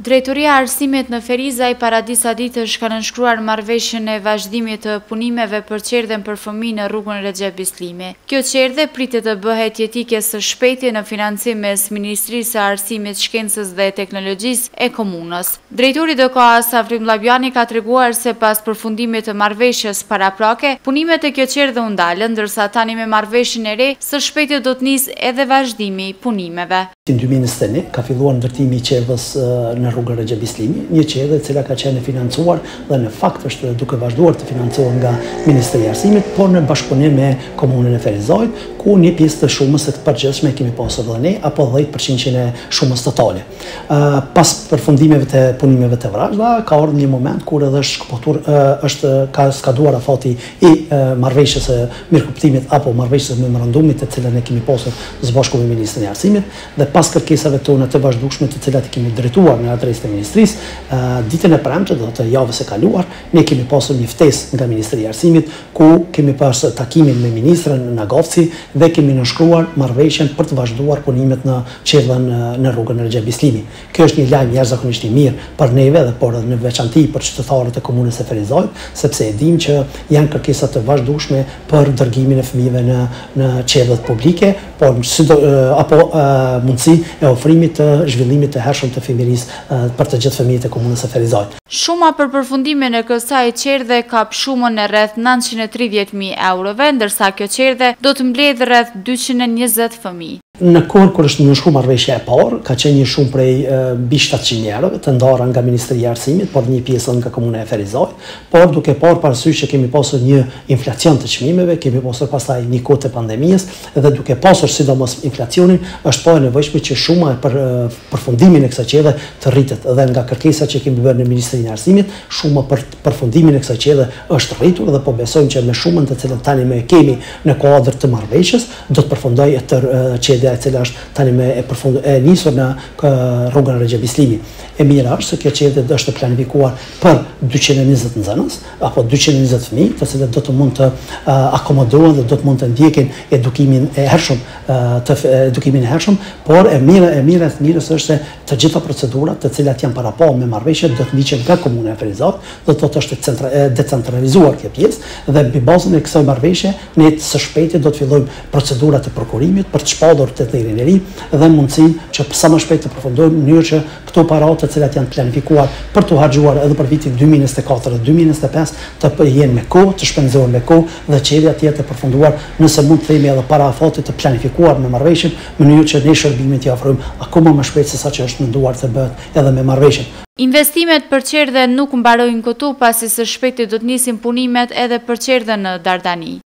Drejtoria e Arsimit në Ferizaj para disa ditësh ka nënshkruar marrëveshjen e vazhdimit të punimeve për qerdhen për fëmijë në rrugën Rexhep Bislimi. Kjo qerdhe pritet të bëhet jetike së shpejti në financim mes Ministrisë së Arsimit, Shkencës dhe Teknologjisë e komunës. Drejtori DKA Safri Mllabjani ka treguar se pas përfundimit të marrëveshjes paraprake, punimet e kjo qerdhe u ndalën, ndërsa tani me marrëveshjen e re së shpejti do të nisë edhe vazhdimi i punimeve. Në 2021 ka filluar ndërtimi i qerdhës në rrugën Rexhep Bislimi, një qerdhe e cila ka qenë financuar dhe në fakt është duke vazhduar të financohet nga Ministria e Arsimit, por në bashkëpunim me komunën e Ferizajt, ku një pjesë të shumës së përgjithshme kemi pasur dhe ne, apo 10% e shumës totale. Pas përfundimeve të punimeve të vrazhda, ka ardhur një moment kur edhe ka skaduar afati i marrëveshjes së mirëkuptimit apo marrëveshjes së memorandumit të cilën ne kemi pasur së bashku me Ministrin e Arsimit, dhe pas kërkesave tona të vazhdueshme të cilat i kemi drejtuar në adresë të Ministrisë, ditën e premte, do të javës së kaluar, ne kemi pasur një ftesë nga Ministria e Arsimit, ku kemi pasur takimin me ministrin në Agofci dhe kemi nënshkruar marrëveshjen për të vazhduar punimet në qerdhen në rrugën Rexhep Bislimi. Kjo është një lajm jashtëzakonisht i mirë për neve dhe por në veçantë për qytetarët e komunës së Ferizajt, sepse e dim që janë kërkesa të vazhdueshme për dërgimin e fëmijëve në qerdhet publike, por mundësi e ofrimit të zhvillimit të hershëm të fëmijërisë për të gjithë fëmijët e komunës së Ferizajt. Shuma për përfundimin e kësaj qerdhe ka shumën e rreth 930.000 eurove, ndërsa kjo qerdhe do të mbledhë rreth 220 fëmijë. Në kohën kur është nënshkruar marrëveshja e parë, ka qenë një shumë prej mbi 700 eurove të ndara nga Ministria e Arsimit, por një pjesë nga Komuna e Ferizajt, por duke parë parasysh që kemi pasur një inflacion të çmimeve, kemi pasur pastaj një kohë të pandemisë dhe duke pasur sidomos inflacionin, është po e nevojshme që shuma për përfundimin e kësaj qerdhe të rritet dhe nga kërkesat që kemi bërë në Ministrinë e Arsimit, shuma për përfundimin e kësaj qerdhe është rritur dhe po besojmë që me shumën të cilën tani më kemi në kuadër të marrëveshjes do të përfundojë qerdhja e cila është tani e nisur në rrugën Rexhep Bislimi. E mira është se kjo qerdhe është planifikuar për 220 nxënës apo 220 fëmijë, të cilët do të mund të akomodohen dhe do të mund të ndjekin edukimin e hershëm, por e mirës është se të gjitha procedurat të cilat janë parapah me marrëveshje do të ndiqen nga Komuna e Ferizajt, do të thotë është decentralizuar kjo pjesë dhe mbi bazën e kësaj marrëveshje ne së shpejti do të fillojmë procedurat e prokurimit për të shpallur të thirrjen e ri dhe mundësinë që sa më shpejt të përfundojmë në mënyrë që këto para të cilat janë planifikuar për të harxhuar edhe për vitin 2024 dhe 2025 të jenë me kohë, të shpenzohen me kohë dhe qerdhja të jetë e përfunduar nëse mund të themi edhe para afatit të planifikuar me marrëveshjen, në mënyrë që ne shërbimin t'i ofrojmë akoma më shpejt se sa që është menduar të bëhet edhe me marrëveshjen. Investimet për qerdhe nuk mbarojnë këtu, pasi së shpejti do të nisin punimet edhe për qerdhen në Dardani.